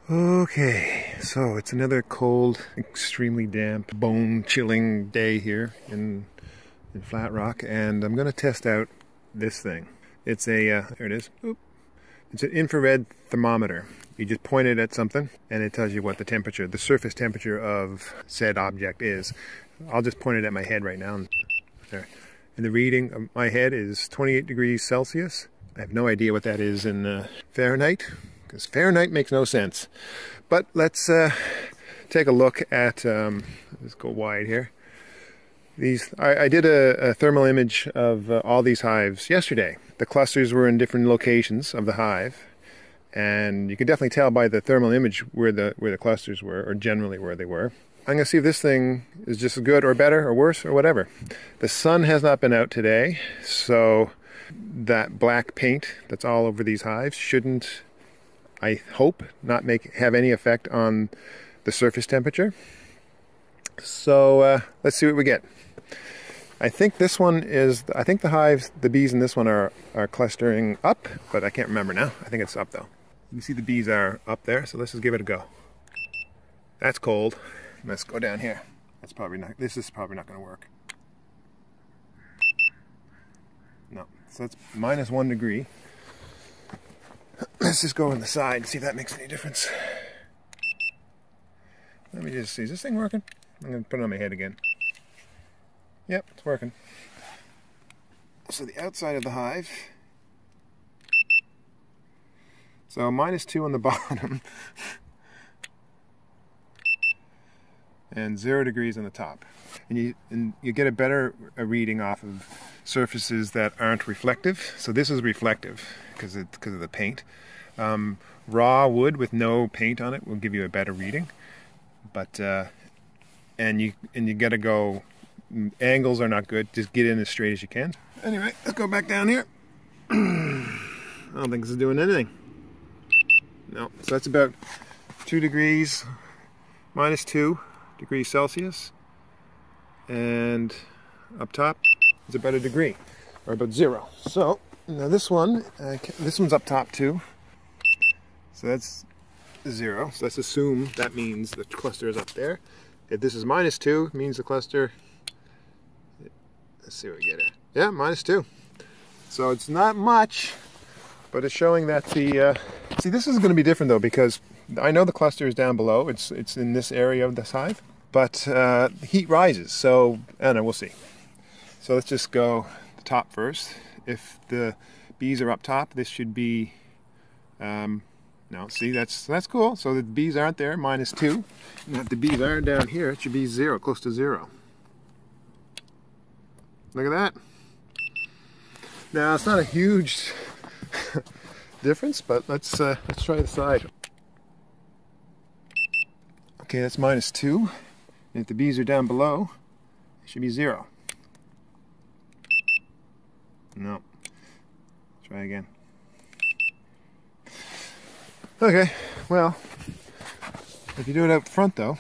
Okay, so it's another cold, extremely damp, bone-chilling day here in Flat Rock, and I'm going to test out this thing. It's a, there it is, oop. It's an infrared thermometer. You just point it at something, and it tells you what the temperature, the surface temperature of said object is. I'll just point it at my head right now. There. And the reading of my head is 28 degrees Celsius. I have no idea what that is in Fahrenheit, because Fahrenheit makes no sense. But let's take a look at, let's go wide here. I did a thermal image of all these hives yesterday. The clusters were in different locations of the hive, and you can definitely tell by the thermal image where the clusters were, or generally where they were. I'm going to see if this thing is just as good or better or worse or whatever. The sun has not been out today, so that black paint that's all over these hives shouldn't, I hope, not have any effect on the surface temperature. So let's see what we get. I think this one is, I think the hives, the bees in this one are clustering up, but I can't remember now. I think it's up though. You can see the bees are up there, so let's just give it a go. That's cold. Let's go down here. That's probably not, this is probably not going to work. No, so that's -1 degree. Let's just go on the side and see if that makes any difference. Let me just see, is this thing working? I'm going to put it on my head again. Yep, it's working. So the outside of the hive. So -2 on the bottom. And 0 degrees on the top. And you get a better reading off of surfaces that aren't reflective. So this is reflective because of the paint. Raw wood with no paint on it will give you a better reading. But and you got to go. Angles are not good. Just get in as straight as you can. Anyway, let's go back down here. I don't think this is doing anything. No. So that's about 2 degrees, -2 degrees Celsius, and up top is about 1 degree, or about 0. So now this one's up top too. So that's 0. So let's assume that means the cluster is up there. If this is -2, it means the cluster. Let's see what we get here. Yeah, -2. So it's not much, but it's showing that the. See, this is going to be different though, because I know the cluster is down below. It's in this area of this hive, but heat rises. So I don't know. We'll see. So let's just go the top first. If the bees are up top, this should be. No, see, that's cool. So the bees aren't there, -2. And if the bees are down here, it should be 0, close to 0. Look at that. Now it's not a huge difference, but let's try the side. Okay, that's -2. And if the bees are down below, it should be 0. No. Try again. Okay, well, if you do it out front though,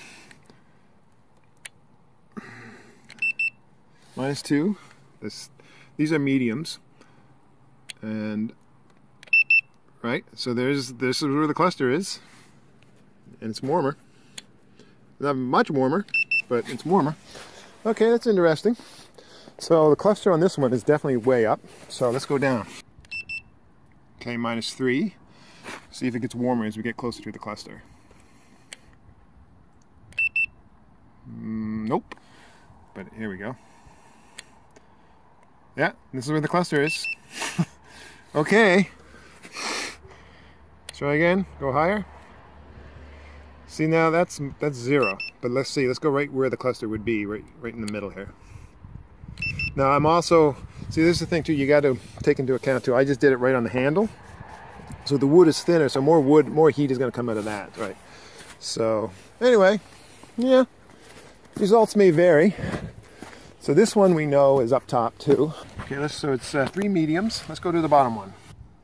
-2. These are mediums, and right. So this is where the cluster is, and it's warmer. Not much warmer, but it's warmer. Okay, that's interesting. So the cluster on this one is definitely way up. So let's go down. Okay, -3. See if it gets warmer as we get closer to the cluster. Nope. But here we go. Yeah, this is where the cluster is. Okay. Try again. Go higher. See, now that's 0. But let's see. Let's go right where the cluster would be, right in the middle here. Now I'm also, see, this is the thing too, you got to take into account too. I just did it right on the handle. So the wood is thinner, so more heat is going to come out of that, right? So anyway, yeah, results may vary. So this one we know is up top too. Okay, so it's 3 mediums. Let's go to the bottom one.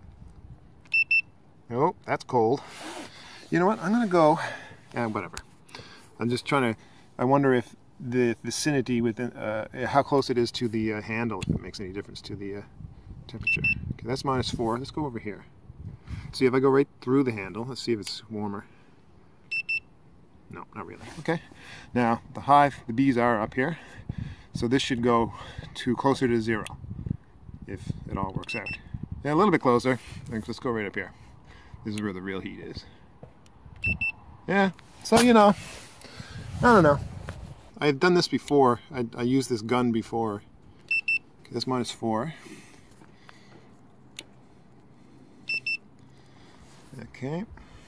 Oh, that's cold. You know what? I'm going to go, whatever. I'm just trying to, I wonder if the vicinity within, how close it is to the handle, if it makes any difference to the temperature. Okay, that's -4. Let's go over here. See if I go right through the handle. Let's see if it's warmer. No, not really. Okay. Now, the hive, the bees are up here. So this should go to closer to 0 if it all works out. Yeah, a little bit closer. Let's go right up here. This is where the real heat is. Yeah, so you know, I don't know. I've done this before. I used this gun before. Okay, that's -4. Okay.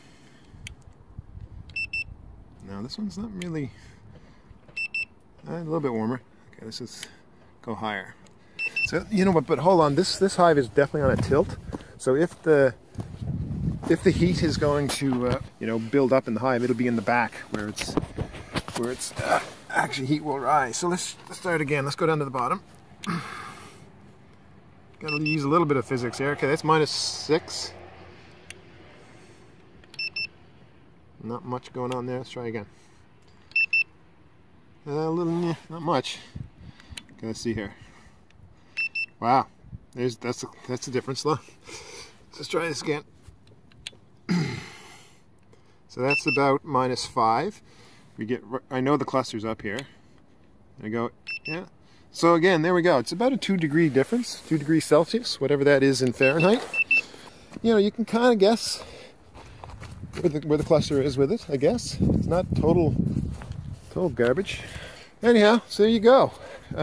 Now this one's not really, a little bit warmer. Okay, let's just go higher. So you know what? But hold on. This hive is definitely on a tilt. So if the heat is going to you know, build up in the hive, it'll be in the back where it's actually heat will rise. So let's start again. Let's go down to the bottom. Got to use a little bit of physics here. Okay, that's -6. Not much going on there. Let's try again. A little, not much. Okay, let's see here. Wow, that's the difference. Look. Let's try this again. So that's about -5. We get. I know the cluster's up here. There we go. Yeah. So again, there we go. It's about a 2-degree difference, 2 degrees Celsius, whatever that is in Fahrenheit. You know, you can kind of guess where the cluster is with it, I guess. It's not total garbage. Anyhow, so there you go.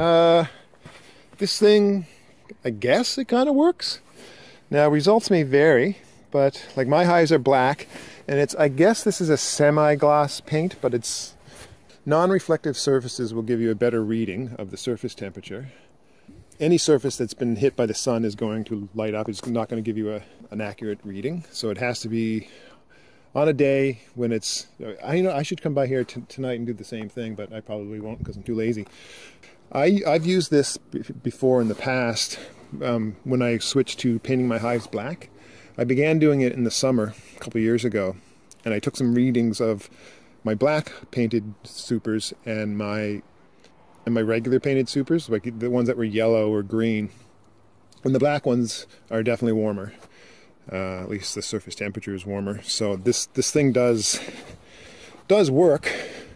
This thing, I guess it kind of works. Now, results may vary, but like my hives are black, and I guess this is a semi-gloss paint, but it's non-reflective surfaces will give you a better reading of the surface temperature. Any surface that's been hit by the sun is going to light up. It's not going to give you an accurate reading, so it has to be on a day when it's, I know I should come by here tonight and do the same thing, but I probably won't because I'm too lazy. I've used this before in the past when I switched to painting my hives black. I began doing it in the summer a couple of years ago, and I took some readings of my black painted supers and my regular painted supers, like the ones that were yellow or green. And the black ones are definitely warmer. At least the surface temperature is warmer. So this thing does work.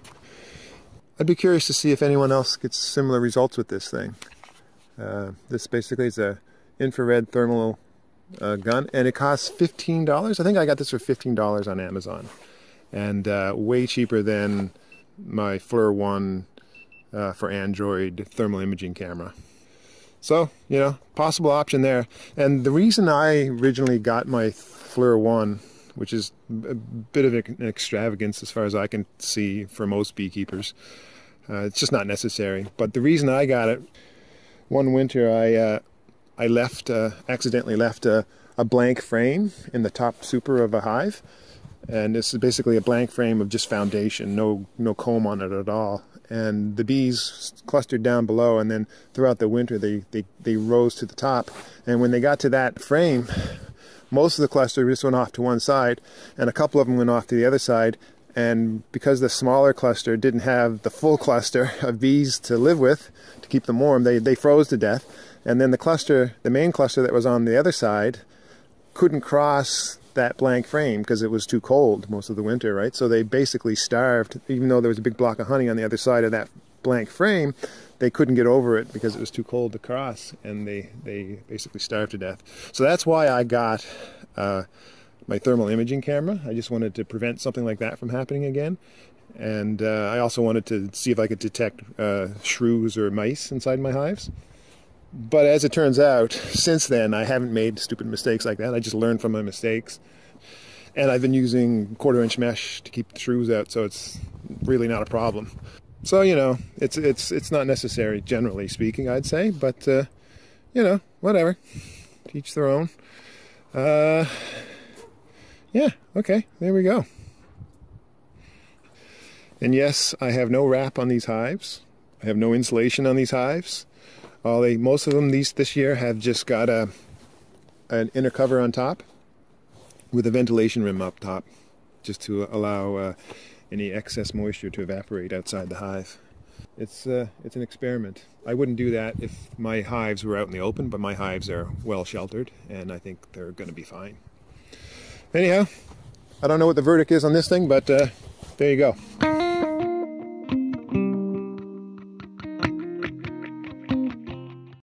I'd be curious to see if anyone else gets similar results with this thing. This basically is a infrared thermal gun, and it costs $15. I think I got this for $15 on Amazon, and way cheaper than my FLIR One for Android thermal imaging camera. So, you know, possible option there. And the reason I originally got my FLIR One, which is a bit of an extravagance as far as I can see for most beekeepers, it's just not necessary. But the reason I got it, one winter I accidentally left a blank frame in the top super of a hive. And this is basically a blank frame of just foundation, no comb on it at all. And the bees clustered down below, and then throughout the winter they rose to the top. And when they got to that frame, most of the cluster just went off to one side, and a couple of them went off to the other side. And because the smaller cluster didn't have the full cluster of bees to live with, to keep them warm, they froze to death. And then the main cluster that was on the other side, couldn't cross that blank frame because it was too cold most of the winter, right? So they basically starved. Even though there was a big block of honey on the other side of that blank frame, they couldn't get over it because it was too cold to cross, and they basically starved to death. So that's why I got my thermal imaging camera. I just wanted to prevent something like that from happening again. And I also wanted to see if I could detect shrews or mice inside my hives. But as it turns out, since then, I haven't made stupid mistakes like that. I just learned from my mistakes. And I've been using 1/4-inch mesh to keep the shrews out, so it's really not a problem. So, you know, it's not necessary, generally speaking, I'd say. But, you know, whatever. To each their own. Yeah, okay, there we go. And yes, I have no wrap on these hives. I have no insulation on these hives. Most of them this year have just got an inner cover on top with a ventilation rim up top, just to allow any excess moisture to evaporate outside the hive. It's an experiment. I wouldn't do that if my hives were out in the open, but my hives are well sheltered, and I think they're going to be fine. Anyhow, I don't know what the verdict is on this thing, but there you go.